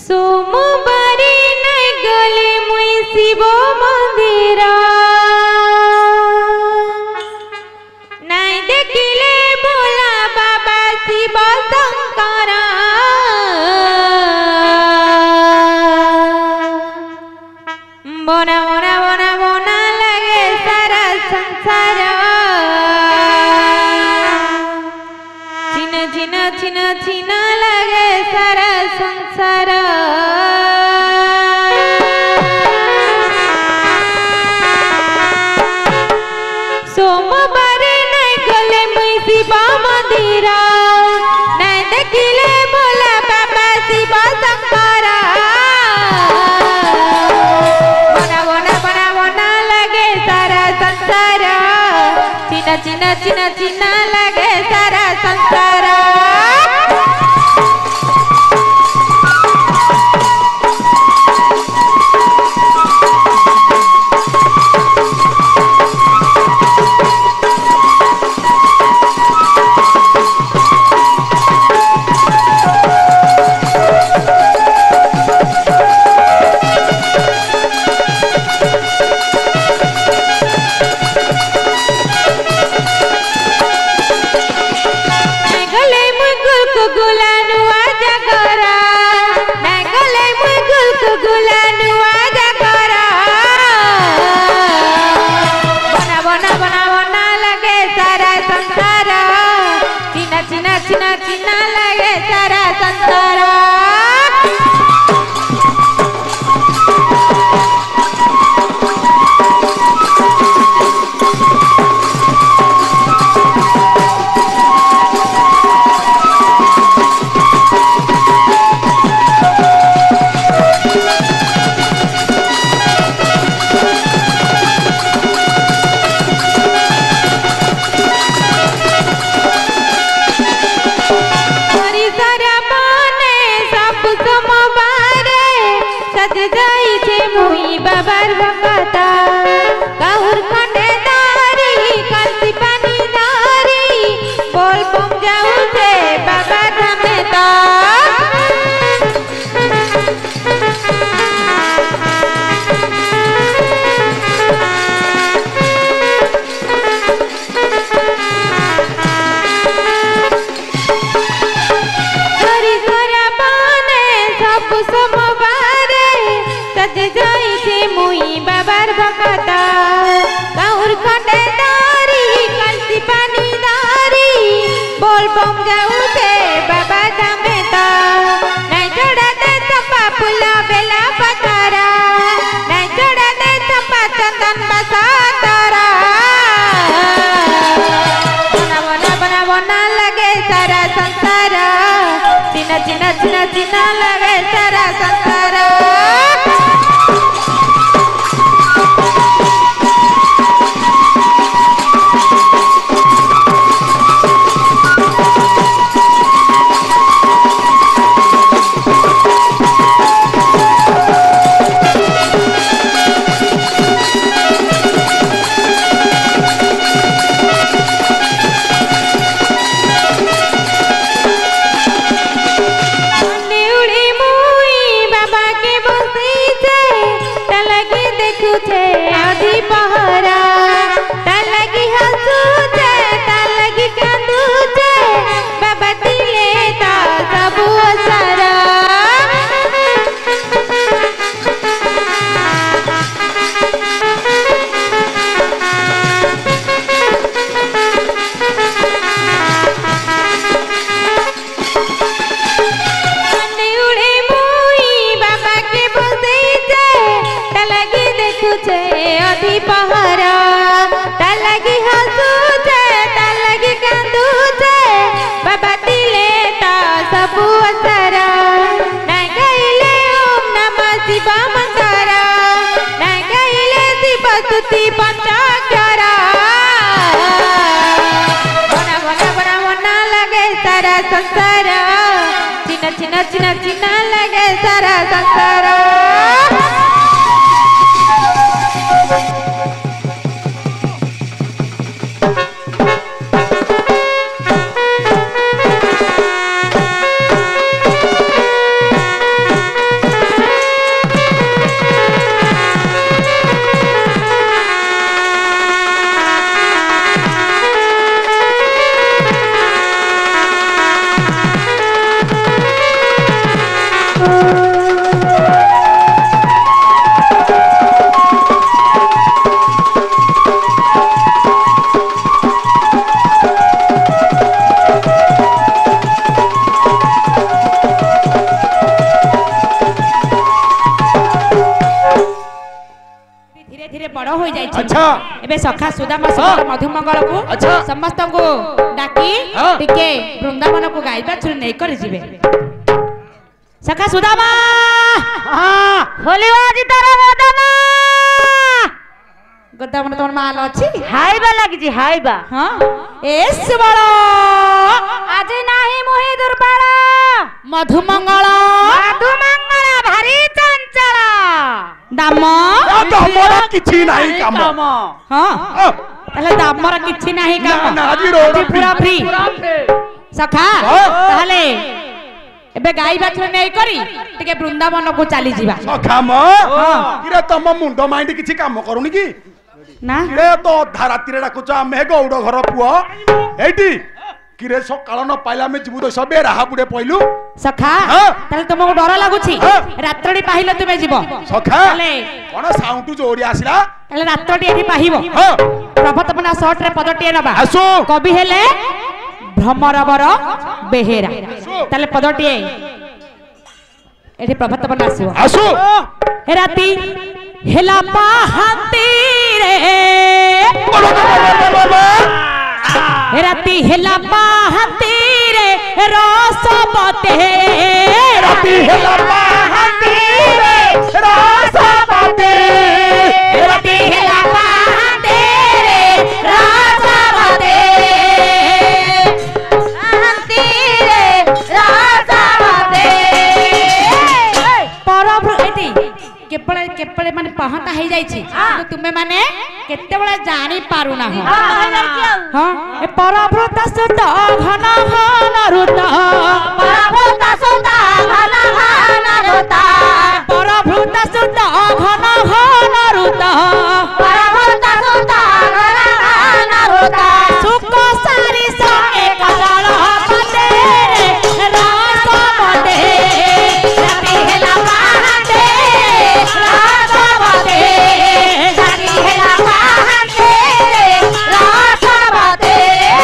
सोमवारी नहीं गले मुई शिव मंदिर नहीं देखिले भोला बाबा शिव शंकर बोना बोना बोना बोना लगे सारा संसार छिन छिन छिन छिन लगे सारा संसार सोमवार नहीं गले मुई शिव मंदिर नहीं देखिले भोला बाबा शिव शंकर बना बना बना बना लगे सारा संसार चिना चिना चिना चिना लगे सारा संसार चिना चिना चिना लगे सारा संसार मुई बाबार भगता काहुर खंडे दारी कांसी पानी दारी बोल पम जाऊ छे बाबा धामे ता हरी सरा बाने सब समवारे सज जाई छे मुई बाबार भगता काहुर खंडे दारी कांसी पानी दारी बोल बम जाऊ छे बाबा धामे ता नहीं चढ़ा दे चंपा फूला बेला पतारा नहीं चढ़ा दे चंपा चंदन बसा तारा बना बना बना बना लगे सारा संसार चिना चिना चिना चिना लगे सारा संसार पहरा तलगी हंसू छे तलगी कांदू छे बाबा दिले ता सबु सारा उड़े मुई बाबा के बसे छे तलगी देखू छे अधी पहरा तलगी हंसू छे तलगी कांदू छे बाबा दिले ता सबु सारा नहीं कहिले ओम नमः शिव मंत्र नहीं कहिले शिव स्तुति पंचाक्षर बना बना बना बना लगे सारा संसार चिना चिना चिना चिना लगे सारा संसार बड़ हो जाई छी अच्छा एबे सखा सुदामा सुंदर मधुमंगल को अच्छा समस्त को डाकी टिके वृंदावन को गाइबा छुरी नै कर जिवे सखा सुदामा हां होलिवा जी तारा गोदामा गोदाम तोर माल अछि हाइबा लागि जी हाइबा हां एस बड़ आज नाही मोहि दुर्बल मधुमंगल भारी चंचल दाम दामर किछि नाही काम हां ताले दामर किछि नाही काम ना आज रोड पूरा फ्री सखा ताले एबे गाई बाछुर नै करी टिके वृंदावन को चली जीवा सखा म किरे तम मुंडो माइंड किछि काम करूनी की ना किरे तो धाराती रे डाकुच आमे गौड़ घर पुओ एठी किरे सकाळ न पाइला में जीवु तो सबे राहा बुडे पइलु सखा ताले तुमको डर लागुछि रात्रडी पाहिला तुमे जीव सखा ताले कोन साउंड जोरी आसिला ताले रात्रडी एठी पाहिबो प्रभतपना शॉर्ट रे पदटिए नबा आसो कवि हेले भ्रमरवर बेहेरा ताले पदटिए एठी प्रभतपना आसीबो आसो हे राती हेला पाहती रे हे राती हेला पाहती रे रसबते राती हेला पाहती रे रसबते राती हेला पाहती रे रसबते पाहती रे रसबते परभ्र एती केपळे केपळे माने पहता हे जाई छी तो तुमे माने केते बळे जानि पारु ना हो हां ए परभृत सुत घन घन रुत परभृत सुत घन घन रुत परभृत सुत घन घन रुत परभृत सुत घन घन रुत सुख सारी संगे कलल पते रास पते राती हेला पाहते रास पते राती हेला पाहते रास पते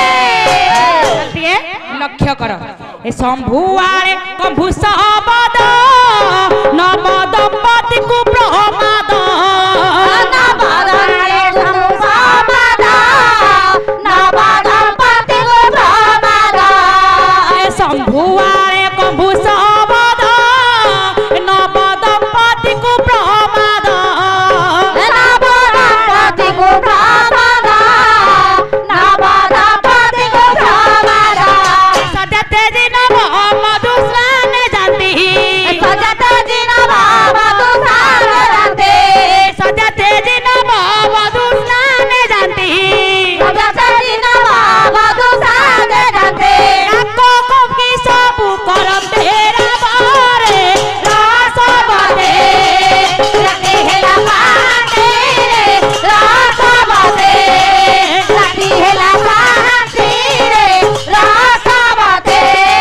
लक्ष्य कर ए शंभुआरे कंभु सबद नम दंपति को प्रमाद नवदरे कंभु सबद नव दंपति को प्रमाद ए शंभुआरे कंभु सबद नव दंपति को प्रमाद नव दंपति को प्रमाद नव दंपति को प्रमाद सजते दिन मधुस्नान जाती सजते दिन मधुस्नान जाती सजते दिन मधुस्नान जाती सजते दिन मधुस्नान जाती को की सब करते रावरे रास बदे राती हेला पाते रास बदे राती हेला पाते रास बदे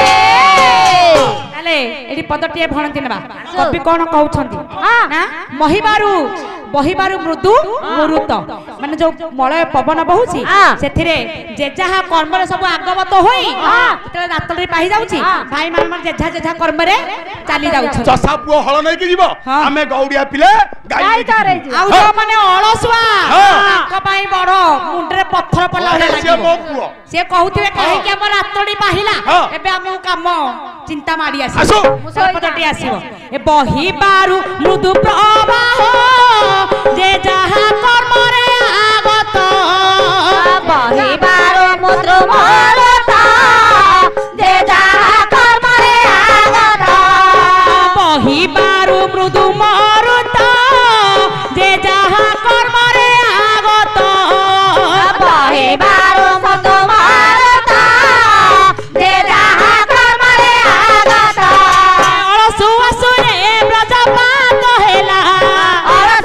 ताले एडी पदटिए भणती नबा कवि कोन कहउछंती ना महिबारु बहिबारु मृदु मुरुत माने जो मलय पवन बहुची सेथिरे जे जहा कर्म रे सब आगमत होई तले रातरी पाहि जाउची भाई मान जे जेझा कर्म रे चाली जाउछ चसा पुओ हळ नै कि जीवो आमे गौडिया पिले गाई करे आउ जो माने अलसुआ का पाई बड़ मुंडरे पत्थर पला लागिबो से कहउथिबे काहे कि हम रातडी पाहिला एबे हम काम चिंता माडी आसी मुसलपटटी आसीबो ए बहिबारु मृदु प्रवाह जे जहा कर्म रे आगत बहिबारु मृदु मरत जे जहा कर्म रे आगत बहिबारु मृदु मरत जे जहा कर्म रे आगत बहिबारु मृदु मरत जे जहा कर्म रे आगत अलसुआ सुरे ब्रजपात हेला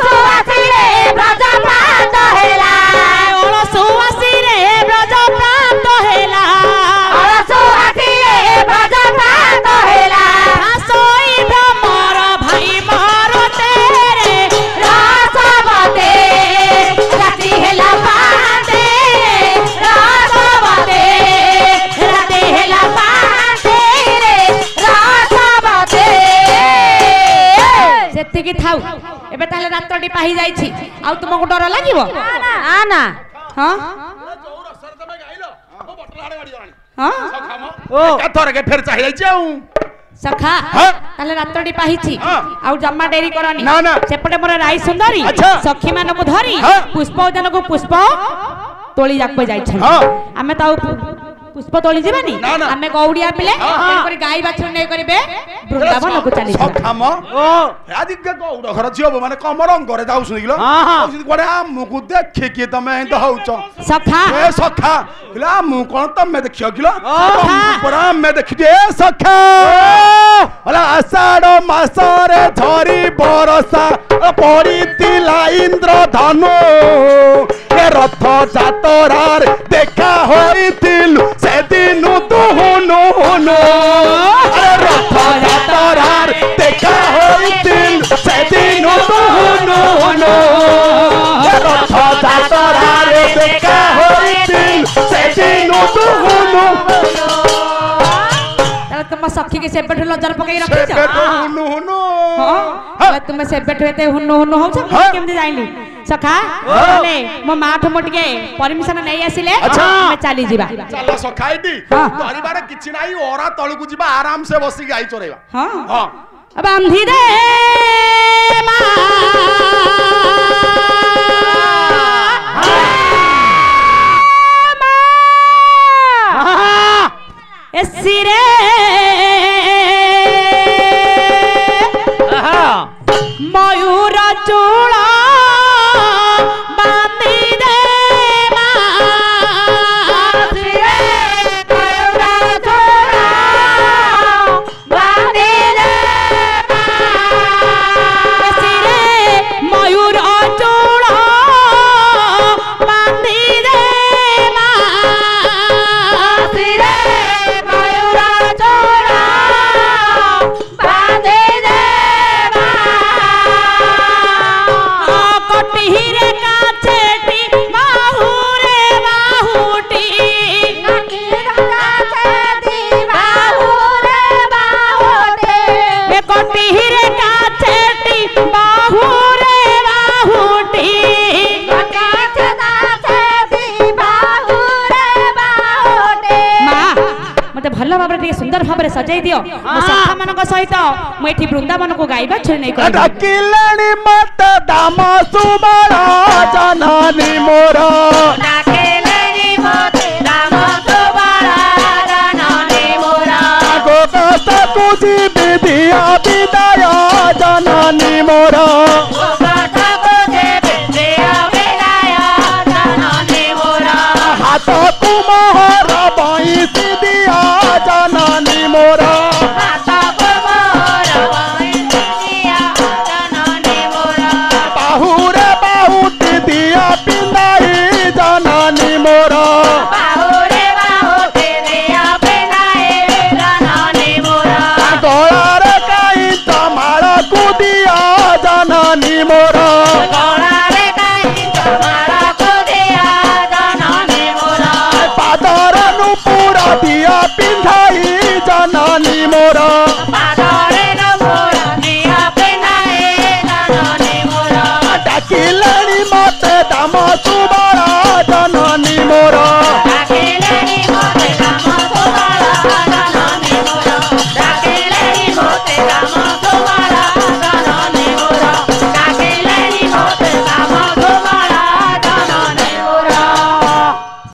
ସେତିକି ଥାଉ ଏବେ ତାହେଲେ ରାତଟି ପାହି ଯାଇଛି ଆଉ ତୁମକୁ ଡର ଲାଗିବ ନା ନା ହଁ ଥରକେ ଫେର ଚାହି ଯାଇଛି ଆଉ ସଖା ତାହେଲେ ରାତଟି ପାହିଛି ଆଉ ଜମା ଡେରି କରନି ନା ନା ସେପଟେ ମୋର ରାଇ ସୁନ୍ଦରୀ ସଖୀ ମାନଙ୍କୁ ଧରି ପୁଷ୍ପ ଉଦ୍ୟାନକୁ ପୁଷ୍ପ ତୋଳି ଯାକୁ ଯାଇଛନ୍ତି ଆମେ ତ पुष्प तोली जीवानी आमे गौड़िया पिले एनकरी गाई बाछुर नै करिबे वृंदावन को चली सखाम ओ आदि के गौड़ घर जियो माने कमरंग करे जाउ सुनिलो कोडे आ मुकु देखि के तमे एंत होउछ सखा ए सखा ला मु कोन तमे देखियो किलो पुरा मे देखि दे सखा होला आषाढ़ मासरे झरी बरसा पड़ीतिला इंद्र धनु ए रथ जातरार देखा होइतिलु से दिनु तू हुनु हुनु रथ जातरार देखा होइतिलु से दिनु तू हुनु हुनु रथ जातरार देखा होइतिलु से दिनु तू हुनु तुम सखी के सेबेठ लजर पकई रखि छ हुनु हुनु हां तुम सेबेठ एते हुनु हुनु हो छ केमति जाइली सखा ले मो माठ मोटके परमिशन नै आसिले मैं चली जीवा चलो सखाइदी परिवार किछि नाही ओरा तळकु जीवा आराम से बसी गाई चोरेवा हां हां अब बांधी दे सिरे मयूर चूड़ा बांधी दे सिरे मयूर चूड़ा बांधी दे सिरे मयूर चूड़ा बांधी दे सिरे भल भाव सुंदर भाव सजाई दियो सखा मान सहित मुझे वृंदावन को गाइबा छुरी नहीं डाकिलाणी मत दाम सुबला जननी मोर डाकिलाणी मत दाम सुबला जननी मोर गो कष्ट कुजी विधिया विदाय जननी मोर हाथ कुमहर बैसी दिया जननी मोर बाहुरे बाहुति दिया पिंदाई जननी मोर गलार काई तमार को दिया जननी मोर पादर नुपुर दिया पिंधाई जननी मोर